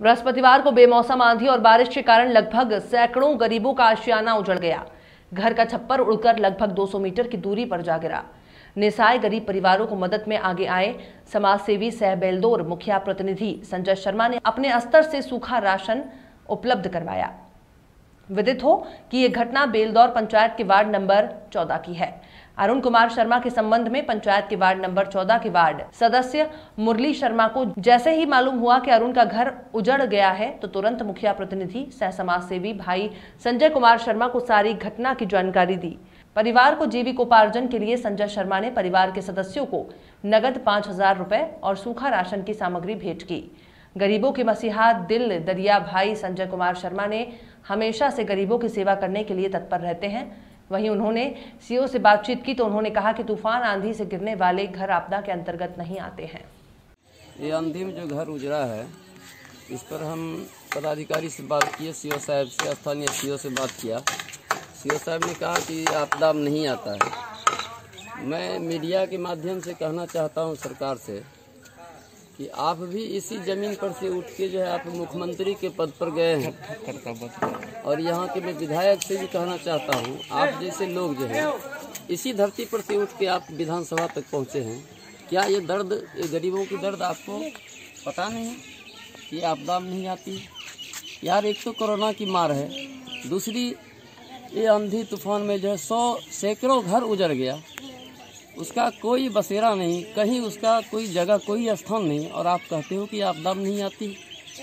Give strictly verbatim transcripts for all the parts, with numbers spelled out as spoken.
बृहस्पतिवार को बेमौसम आंधी और बारिश के कारण लगभग सैकड़ों गरीबों का आशियाना उजड़ गया। घर का छप्पर उड़कर लगभग दो सौ मीटर की दूरी पर जा गिरा। निसहाय गरीब परिवारों को मदद में आगे आए समाज सेवी सह बेलदौर मुखिया प्रतिनिधि संजय शर्मा ने अपने स्तर से सूखा राशन उपलब्ध करवाया। विदित हो कि ये घटना बेलदौर पंचायत के वार्ड नंबर चौदह की है। अरुण कुमार शर्मा के संबंध में पंचायत के वार्ड नंबर चौदह के वार्ड सदस्य मुरली शर्मा को जैसे ही मालूम हुआ कि अरुण का घर उजड़ गया है तो तुरंत मुखिया प्रतिनिधि सह समाज सेवी भाई संजय कुमार शर्मा को सारी घटना की जानकारी दी। परिवार को जीविकोपार्जन के लिए संजय शर्मा ने परिवार के सदस्यों को नगद पांच हजार रुपए और सूखा राशन की सामग्री भेंट की। गरीबों के मसीहा दिल दरिया भाई संजय कुमार शर्मा ने हमेशा से गरीबों की सेवा करने के लिए तत्पर रहते हैं। वहीं उन्होंने सीओ से बातचीत की तो उन्होंने कहा कि तूफान आंधी से गिरने वाले घर आपदा के अंतर्गत नहीं आते हैं। ये आंधी में जो घर उजड़ा है इस पर हम पदाधिकारी से बात किए, सीओ साहब से, स्थानीय सीओ से बात किया। सीओ साहब ने कहा कि आपदा में नहीं आता है। मैं मीडिया के माध्यम से कहना चाहता हूं सरकार से कि आप भी इसी जमीन पर से उठ के जो है आप मुख्यमंत्री के पद पर गए हैं और यहाँ के मैं विधायक से भी कहना चाहता हूँ, आप जैसे लोग जो है इसी धरती पर से उठ के आप विधानसभा तक पहुँचे हैं। क्या ये दर्द, ये गरीबों की दर्द आपको पता नहीं है कि आपदा में नहीं आती? यार एक तो कोरोना की मार है, दूसरी ये आंधी तूफान में जो है सौ सैकड़ों घर उजड़ गया, उसका कोई बसेरा नहीं, कहीं उसका कोई जगह, कोई स्थान नहीं, और आप कहते हो कि आपदा में नहीं आती।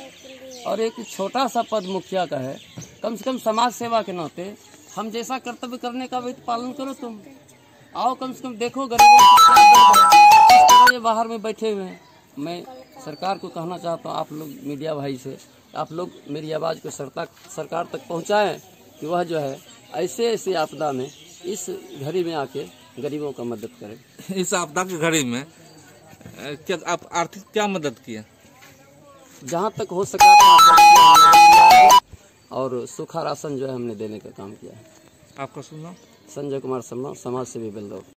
और एक छोटा सा पद मुखिया का है, कम से कम समाज सेवा के नाते हम जैसा कर्तव्य करने का भी पालन करो। तुम आओ, कम से कम देखो गरीबों को किस तरह ये बाहर में बैठे हुए हैं। मैं सरकार को कहना चाहता हूँ, आप लोग मीडिया भाई से, आप लोग मेरी आवाज़ को सरकार तक पहुँचाएँ कि वह जो है ऐसे ऐसे आपदा में इस घड़ी में आके गरीबों का मदद करें। इस आपदा की घड़ी में क्या आप आर्थिक क्या मदद किए? जहाँ तक हो सका था और सूखा राशन जो है हमने देने का काम किया है। आपका सुना? संजय कुमार शर्मा, समाज सेवी बेलदौर।